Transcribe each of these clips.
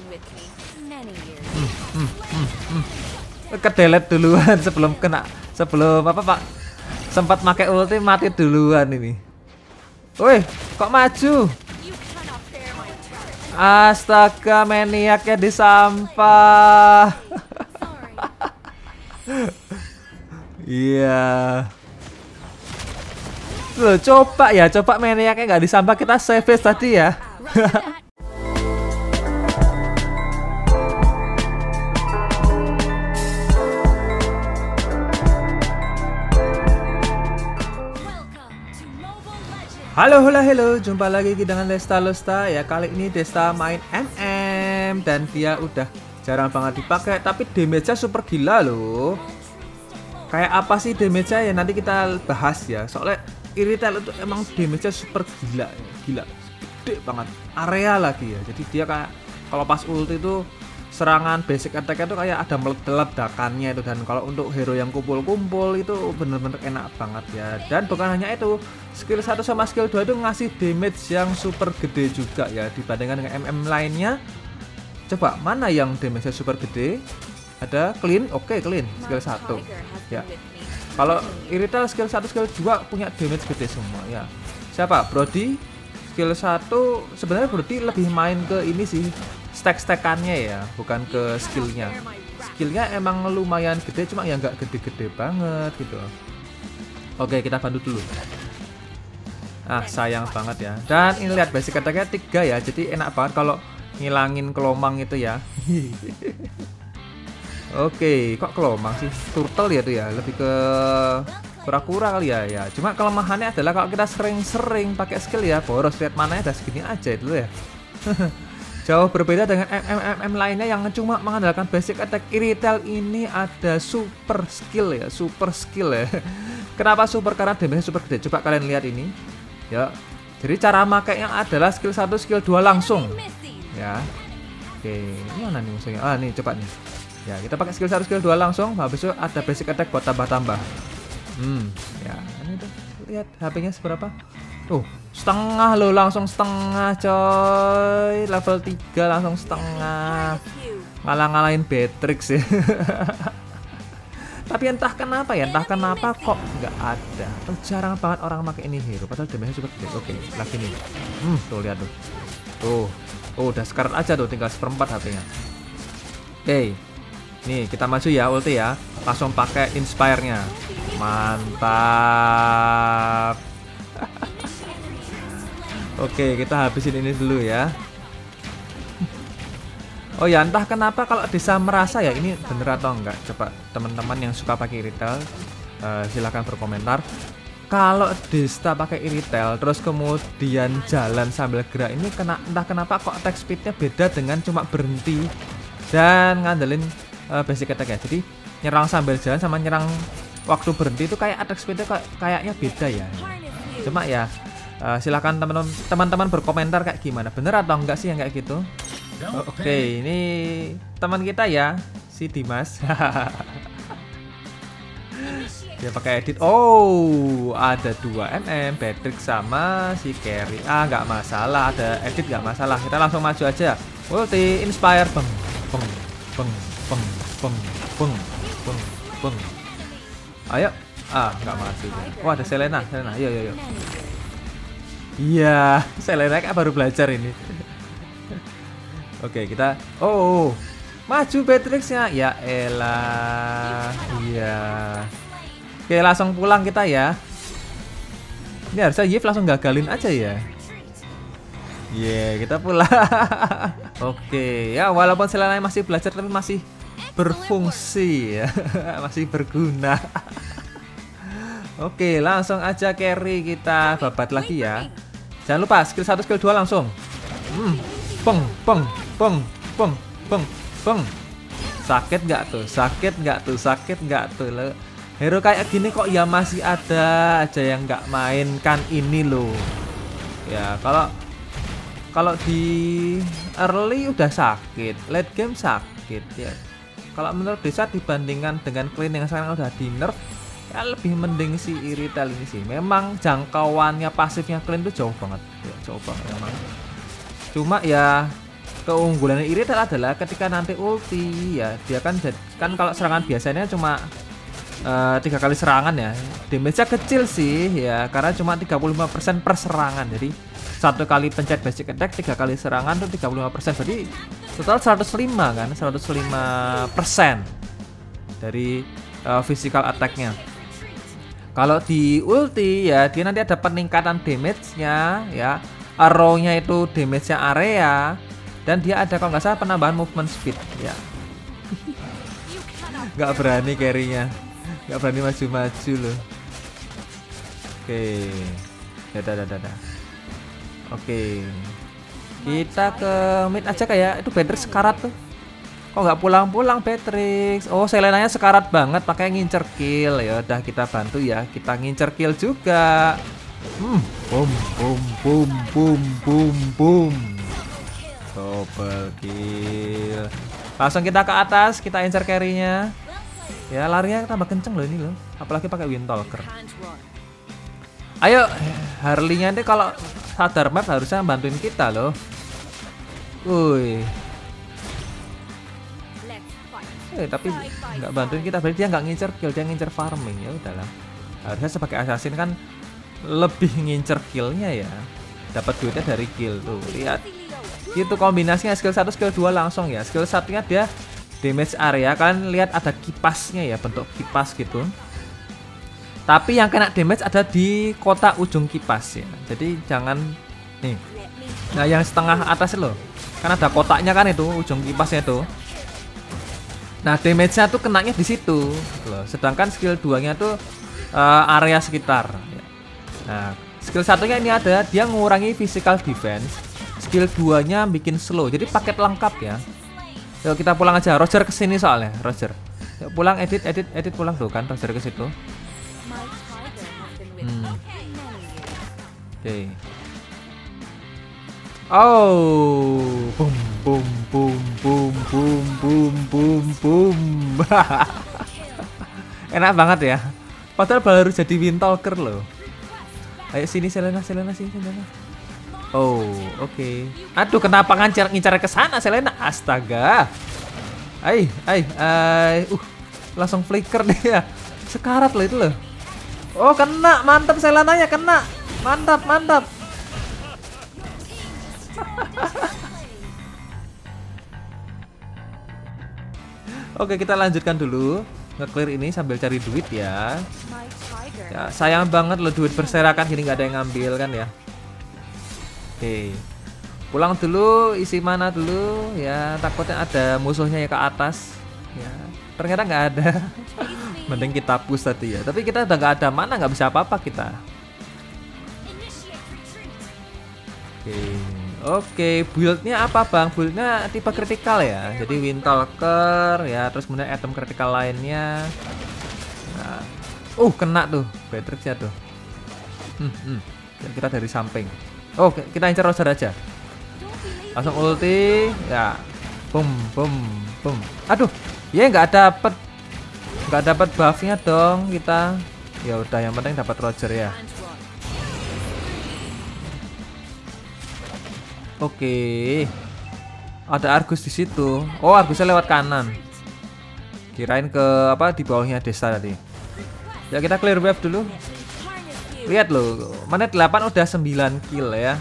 Kedelet duluan sebelum kena, sebelum apa Pak, sempat pakai ulti mati duluan ini. Woi, kok maju? Astaga, maniaknya di sampah. Iya. Loh, coba ya, coba maniaknya nggak di sampah, kita save tadi ya. Halo, jumpa lagi dengan Desta Losta ya. Kali ini Desta main MM dan dia udah jarang banget dipakai, tapi damage-nya super gila loh. Kayak apa sih damage-nya ya, nanti kita bahas ya. Soalnya Irithel itu emang damage-nya super gila ya. Gila, gede banget, area lagi ya. Jadi dia kayak kalau pas ulti itu serangan basic attack-nya tuh kayak ada meledakannya itu. Dan kalau untuk hero yang kumpul-kumpul itu bener-bener enak banget ya. Dan bukan hanya itu, skill 1 sama skill 2 itu ngasih damage yang super gede juga ya dibandingkan dengan MM lainnya. Coba mana yang damage-nya super gede? Ada clean, oke, clean skill 1 ya. Kalau Irithel skill 1 skill 2 punya damage gede semua ya. Siapa? Brody skill 1 sebenarnya Brody lebih main ke ini sih, stack-stackannya ya, bukan ke skillnya. Skillnya emang lumayan gede, cuma ya nggak gede-gede banget gitu. Oke, kita bantu dulu. Ah, sayang banget ya. Dan ini lihat basic attack-nya 3 ya, jadi enak banget kalau ngilangin kelomang itu ya. Oke, kok kelomang sih? Turtle ya tuh ya, lebih ke kura-kura kali ya ya. Cuma kelemahannya adalah kalau kita sering-sering pakai skill ya, boros, lihat mananya ada segini aja itu ya. Jauh berbeda dengan MM lainnya yang cuma mengandalkan basic attack. Irithel ini ada super skill ya, super skill ya. Kenapa super? Karena damage super gede. Coba kalian lihat ini ya. Jadi cara makainya adalah skill 1 skill 2 langsung ya. Oke, ini mana nih musuhnya? Ah, nih coba nih ya, kita pakai skill 1 skill 2 langsung, habis itu ada basic attack buat tambah-tambah. Ya ini tuh, lihat HP-nya seberapa. Setengah loh, langsung setengah coy. Level 3 langsung setengah. Ngalah-ngalahin Beatrix ya. Tapi entah kenapa ya, entah kenapa kok nggak ada. Jarang banget orang pakai ini hero, padahal damage-nya super gede. Oke, lagi nih. Tuh lihat tuh. Udah sekarat aja tuh, tinggal 1/4 HP-nya. Oke. Nih, kita maju ya, ulti ya. Langsung pakai inspire-nya. Mantap. Oke, kita habisin ini dulu ya. Oh ya, entah kenapa kalau Desa merasa ya ini bener atau enggak. Coba teman-teman yang suka pakai Irithel silahkan berkomentar. Kalau Desta pakai Irithel terus kemudian jalan sambil gerak ini entah kenapa kok attack speednya beda dengan cuma berhenti dan ngandelin basic attack ya. Jadi nyerang sambil jalan sama nyerang waktu berhenti itu kayak attack speednya kayaknya beda ya. Cuma ya silahkan teman-teman berkomentar kayak gimana, bener atau enggak sih yang kayak gitu. Oke, ini teman kita ya, si Dimas. Dia pakai edit. Ada 2 MM, Beatrix sama si Carry. Nggak masalah, ada edit nggak masalah. Kita langsung maju aja. Ulti inspire, beng. Ayo. Nggak mati. Ada Selena. Yuk. Iya, Selena kan baru belajar ini. Oke, kita maju Beatrixnya. Ya elah. Iya. Oke, langsung pulang kita ya. Ini harusnya Yves langsung gagalin aja ya. Kita pulang. Oke, ya walaupun Selena masih belajar tapi masih berfungsi ya. Masih berguna. Oke, langsung aja carry kita babat lagi ya. Jangan lupa skill 1 skill 2 langsung. Sakit nggak tuh? Hero kayak gini kok ya masih ada aja yang nggak mainkan ini loh. Ya kalau di early udah sakit, late game sakit ya. Kalau menurut Desa dibandingkan dengan clean yang sekarang udah di nerf, ya lebih mending si Irithel ini sih. Memang jangkauannya pasifnya clean tuh jauh banget ya, jauh banget memang. Cuma ya keunggulan Irelia adalah ketika nanti ulti ya, dia kan kalau serangan biasanya cuma 3 kali serangan ya, damage-nya kecil sih ya, karena cuma 35% per serangan. Jadi 1 kali pencet basic attack, 3 kali serangan tuh 35%, berarti total 105 kan, 105% dari physical attack-nya. Kalau di ulti ya, dia nanti ada peningkatan damage-nya ya, arrow-nya itu damage-nya area, dan dia ada kalau nggak salah penambahan movement speed ya. Nggak berani carry-nya, nggak berani maju-maju loh. Oke, dadah. Oke, kita ke mid aja kayak itu. Beatrix sekarat tuh, kok nggak pulang-pulang Beatrix? Oh, Selenanya sekarat banget, pakai ngincer kill. Ya udah kita bantu ya, kita ngincer kill juga. Boom. Double kill. Langsung kita ke atas, kita incer carry-nya. Ya larinya tambah kenceng loh ini loh, apalagi pakai Windtalker. Ayo Harley-nya nih kalau sadar map harusnya bantuin kita loh. Woi. Tapi nggak bantuin kita, berarti dia nggak ngincer kill, dia ngincer farming. Ya udahlah. Harusnya sebagai assassin kan lebih ngincer killnya ya. Dapat duitnya dari kill tuh. Lihat. Itu kombinasinya skill 1 skill 2 langsung ya. Skill 1-nya dia damage area, kan lihat ada kipasnya ya, bentuk kipas gitu. Tapi yang kena damage ada di kotak ujung kipas ya. Jadi jangan nih. Nah, yang setengah atas loh. Kan ada kotaknya kan itu, ujung kipasnya itu. Nah, damage-nya tuh kenanya di situ loh. Sedangkan skill 2-nya tuh area sekitar ya. Nah, skill 1-nya ini ada, dia ngurangi physical defense. Skill 2-nya bikin slow. Jadi paket lengkap ya. Yuk kita pulang aja. Roger kesini soalnya. Roger. Yuk pulang, edit pulang tuh kan. Roger ke situ. Oke. Oh, boom. Enak banget ya. Padahal baru jadi Windtalker loh. Ayo sini Selena sini Selena. Oh, oke. Aduh, kenapa ngincar ke sana Selena? Astaga. Langsung flicker dia. Sekarat loh itu loh. Oh, kena. Mantap Selenanya, kena. Mantap. Oke, kita lanjutkan dulu. Nge-clear ini sambil cari duit ya. Ya, sayang banget loh duit berserakan gini, nggak ada yang ngambil kan ya. Oke, pulang dulu, isi mana dulu ya, takutnya ada musuhnya ya ke atas ya. Ternyata nggak ada. Mending kita push tadi ya, tapi kita udah nggak ada mana, nggak bisa apa-apa kita. Oke, buildnya apa bang? Buildnya tipe kritikal ya, jadi Windtalker ya, terus kemudian item kritikal lainnya. Nah, kena tuh Beatrix ya tuh. Kita dari samping. Oh, kita incer Roger aja. Langsung ulti, ya. Boom. Aduh, ya nggak dapet buffnya dong kita. Ya udah, yang penting dapat Roger ya. Oke. Ada Argus di situ. Oh, Argusnya lewat kanan. Kirain ke apa di bawahnya desa tadi. Ya kita clear wave dulu. Lihat loh, menit 8 udah 9 kill ya.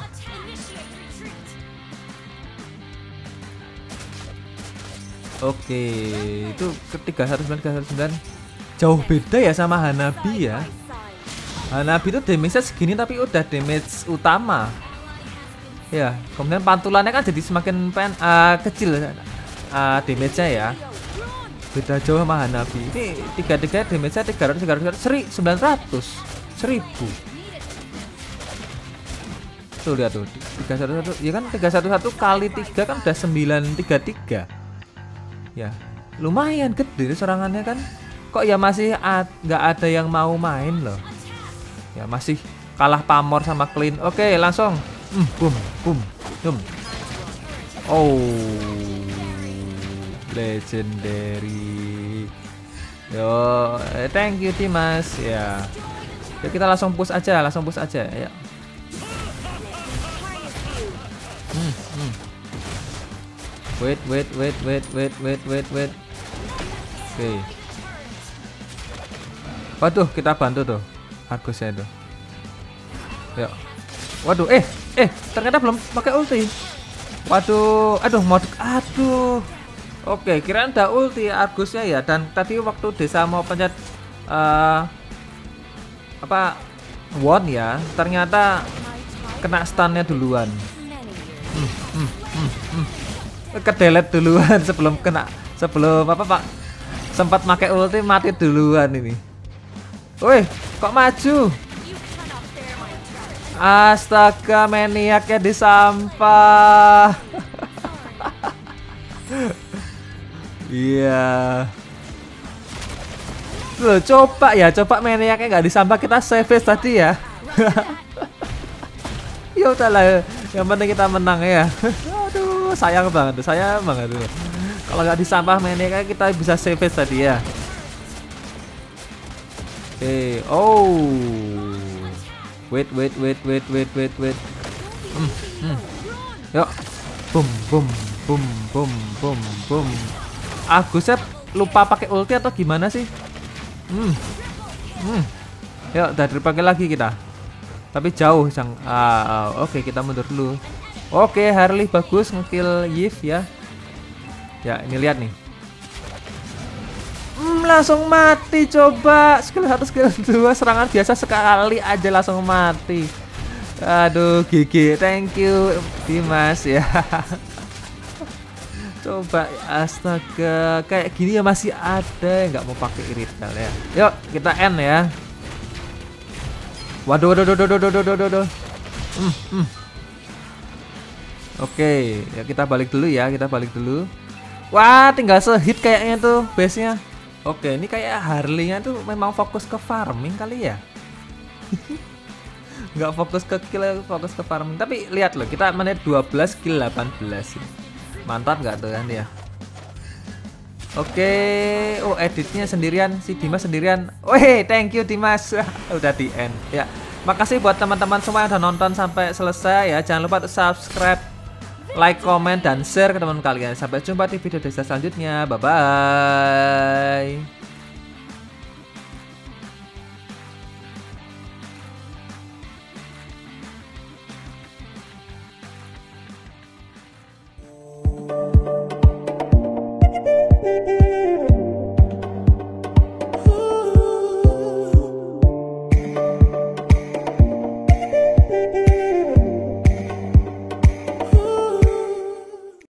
Oke, itu ke 319 jauh beda ya sama Hanabi ya. Hanabi itu damage-nya segini tapi udah damage utama. Ya, kemudian pantulannya kan jadi semakin kecil damage-nya ya. Beda jauh sama Hanabi. Ini 3 damage-nya 300 900. 1000. Tuh lihat tuh 311 ya kan, 311 kali 3 kan udah 933 ya, lumayan gede serangannya kan. Kok ya masih nggak ada yang mau main loh ya, masih kalah pamor sama Clean. Oke, langsung boom. Oh, legendary. Yo, thank you Timas ya. Yuk kita langsung push aja ya. Wait. Oke. Waduh, kita bantu tuh Argusnya itu. Yuk. Waduh, ternyata belum pakai ulti. Waduh, aduh. Oke, kirain ada ulti Argusnya ya. Dan tadi waktu Desa mau pencet won ya, ternyata kena stunnya duluan. Kedelet duluan sebelum sempat pakai ulti, mati duluan ini. Woi, kok maju? Astaga, maniaknya di sampah. Iya. Loh, coba maniaknya nggak di sampah, kita save tadi ya. Ya udahlah, yang penting kita menang ya. Aduh, sayang banget tuh. Kalau nggak di sampah maniaknya kita bisa save tadi ya. Oke, wait. Yuk, boom. Agusnya lupa pakai ulti atau gimana sih? Yuk, udah dipakai lagi kita. Tapi jauh, oke, kita mundur dulu. Oke, Harley bagus ngekill Yves ya. Ya, ini lihat nih. Langsung mati coba. Skill 1, skill 2, serangan biasa sekali aja langsung mati. Aduh, GG. Thank you Dimas ya. Coba, astaga, kayak gini ya masih ada yang nggak mau pakai irital ya. Yuk, kita end ya. Waduh. Oke, ya kita balik dulu ya, Wah, tinggal sehit kayaknya tuh base-nya. Oke, ini kayak Harley-nya tuh memang fokus ke farming kali ya. Nggak fokus ke kill, fokus ke farming. Tapi lihat loh, kita menit 12 kill 18. Mantap nggak tuh kan ya? Oke, editnya sendirian, si Dimas sendirian. Wih, thank you Dimas. Udah di end ya. Makasih buat teman-teman semua yang udah nonton sampai selesai ya. Jangan lupa subscribe, like, komen, dan share ke teman kalian. Sampai jumpa di video Desa selanjutnya. Bye bye.